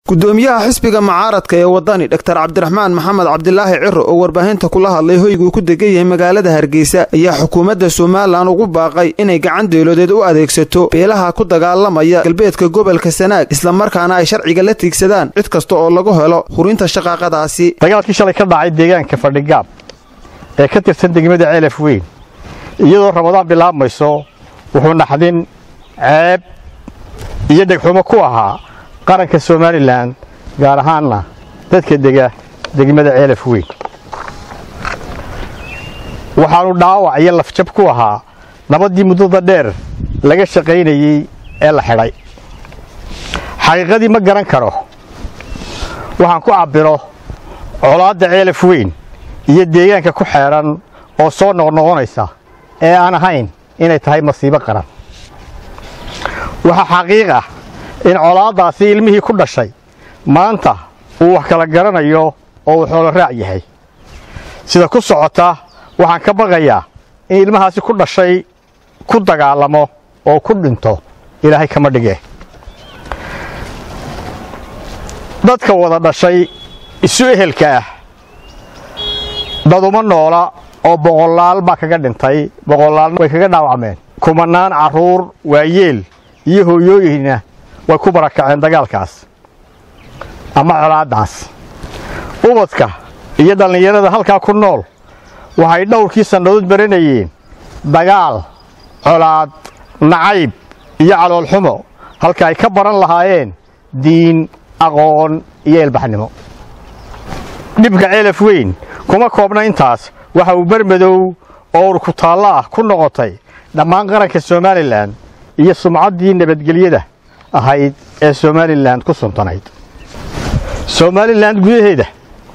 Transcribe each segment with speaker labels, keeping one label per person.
Speaker 1: gudoomiyaha xisbiga mucaaradka ee wadani Dr. Cabdiraxmaan Maxamed Cabdilaahi Ciro oo warbaahinta kula hadlay hoygu ku degan magaalada Hargeysa ayaa xukuumadda Soomaaliland ugu baaqay inay gacan dawladeed u adeegsato beelaha ku dagaalamaya galbeedka gobolka Sanaag isla markaana ay sharciga la tiigsadaan cid kasta oo lagu helo hurinta shaqaqadaasi.
Speaker 2: dagaalkii shalay ka dhacay deegaanka Fadhigaab ee ka tirsan degmada Ceelaf Weyn iyadoo Ramadaan bilaabmayso wuxuu naxdin ceeb iyo dhagxumo ku ahaa qaranka Soomaaliland gaar ahaan dadka degmada Ceelaf Weyn waxaanu dhaawac iyo lafjab ku ahaa nabadii muddada dheer laga shaqeynayay ee la xidhay. xaqiiqadii ma garan karo waxaan ku cabiro colaadda Ceelaf Weyn iyo deegaanka ku xeeran oo soo noqnoqonaysa ee aan ahayn inay tahay masiibo qaran. waxa xaqiiqa in colaadaasi ilmihii ku dhashay maanta uu wax kala garanayo oo uu xoolo raac yahay sida ku socota. waxaan ka baqayaa in ilmahaasi ku dhashay ku dagaalamo oo ku dhinto ilaahay kama dhige. dadka wada dhashay isu ehelka ah daduma noola oo boqolaal baa kaga dhintay, boqolaal way kaga dhaawacmeen, kumanaan caruur waayeel iyo hooyooyinna way ku barakaceen dagaalkaas ama colaadaas. ubadka iyo dhalinyarada halkaa ku nool waxay dhowrkii sannadood baranayeen dagaal, colaad, nacayb iyo calool xumo halka ay ka baran lahaayeen diin, aqoon iyo ilbaxnimo. dhibka Ceelaf Weyn kuma koobna intaas, waxa uu barmadow oo ku taala ku noqotay dhammaan qaranka Soomaaliland iyo sumcaddii nabadgelyada ahayd ee Soomaaliland ku suntanayd. Soomaaliland gudaheeda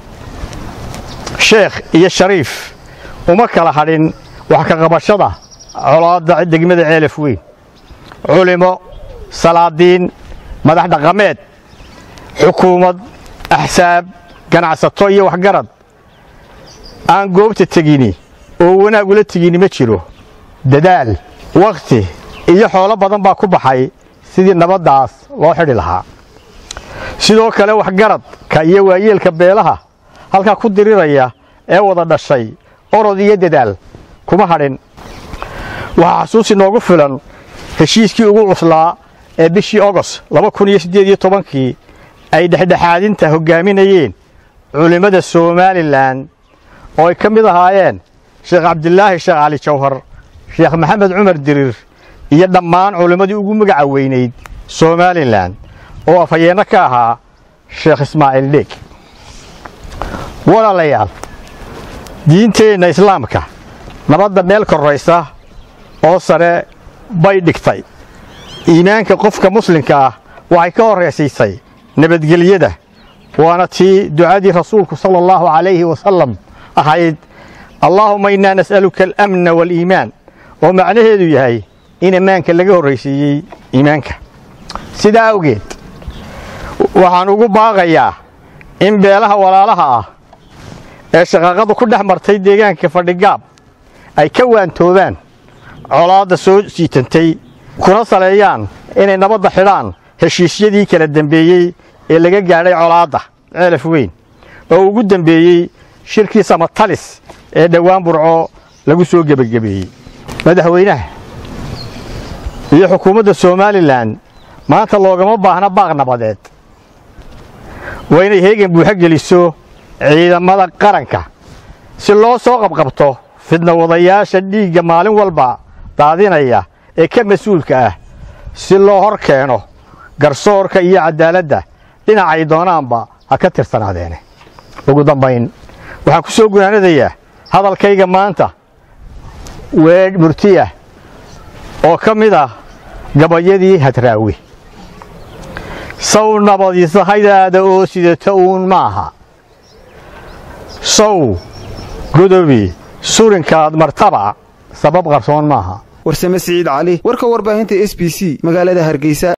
Speaker 2: Sheekh iyo Shariif uma kala hadhin wax ka qabashada colaadda degmada Ceelaf Weyn. culimo, salaadiin, madax dhaqameed, xukuumad, axsaab, ganacsato iyo waxgarad aan goobta tegini oo wanaag ula tegini ma jiro. dadaal, waqti iyo xoolo badan baa ku baxay sidii nabadaas loo xidhi lahaa. sidoo kale waxgaradka iyo waayeelka beelaha halka ku diriraya ee wada dhashay orod iyo dadaal kuma hadhin. waxa xasuusi noogu filan heshiiskii ugu cuslaa ee bishii August 2018 ay dhexdhexaadinta hogaaminayeen culimada Soomaaliland oo ay ka mid ahaayeen Sheekh Cabdilaahi Sheekh Ali Jawhar, Sheekh Maxamed Cumar Dirir iyo dhammaan culimadii ugu magaca weynayd Soomaaliland oo afhayeena ka ahaa Sheekh Ismaaciil Deeg. walaalayaal, diinteena Islaamka nabadda meel koraysa oo sare bay dhigtay. iimaanka qofka muslimka ah waxay ka horeysiisay nabadgelyada, waana tii ducadii rasuulku sallallahu alayhi wa sallam ahayd Allahumma inna nas'aluka al-amna wal-iimaan, oo macnaheedu yahay in iimaanka laga horeysiiyay iimaanka. sidaa awgeed waxaan ugu baaqayaa in beelaha walaalaha ah ee shaqaqadu ku dhex martay deegaanka Fadhigaab ay ka waantoobaan colaadda soo siitantay, kuna saleeyaan inay nabadda xidhaan heshiisyadii kala dambeeyay ee laga gaadhay colaadda Ceelaf Weyn oo ugu dambeeyay shirkii Samatalis ee dhawaan Burco lagu soo gabagabeeyay. madaxweynaha iyo xukuumadda Soomaaliland maanta loogama baahna baaq nabadeed. waa inay heegan buuxa geliso ciidamada qaranka si loo soo qabqabto fidna wadayaasha dhiigga maalin walba daadinaya ee ka mas'uulka ah, si loo hor keeno garsoorka iyo cadaaladda dhinacay doonaanba ha ka tirsanaadeen. ugu dambayn waxaan ku soo gunaanadayaa hadalkayga maanta weedh murti ah oo ka mid ah gabayadii Hadraawi. sow nabadiisa haydaada oo sidata uun maaha, sow godobi surinkaad martaba sabab qarsoon maaha.
Speaker 1: warsame Siciid Cali, warka warbaahinta SBC magaalada Hargeysa.